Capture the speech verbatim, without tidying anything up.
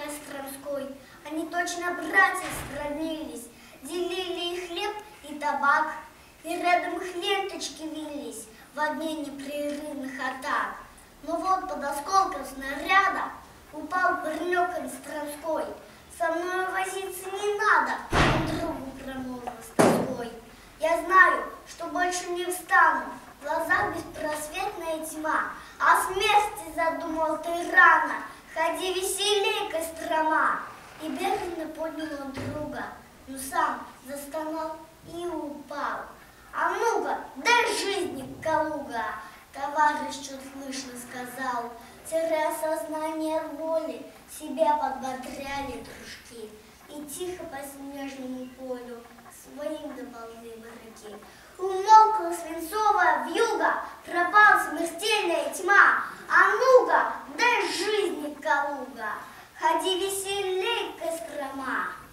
Костромской. Они точно братья сравнились, делили и хлеб, и табак, и рядом их ленточки вились в огне непрерывных атак. Но вот под осколком снаряда упал паренек Костромской. Со мной возиться не надо, он другу промолвил с тоской. Я знаю, что больше не встану, в глазах беспросветная тьма, а смерти задумал ты рано, ходи веселей, Кострома. И бережно поднял он друга, но сам застонал и упал. А ну-ка, дай жизни, Калуга, товарищ чуть слышно сказал, теряя сознание воли, себя подбодряли дружки. И тихо по снежному полю своим доползли моряки. Умолкла свинцовая вьюга, пропала смертельная тьма. А ну-ка, дай жизни, Калуга, ходи веселей, Кострома.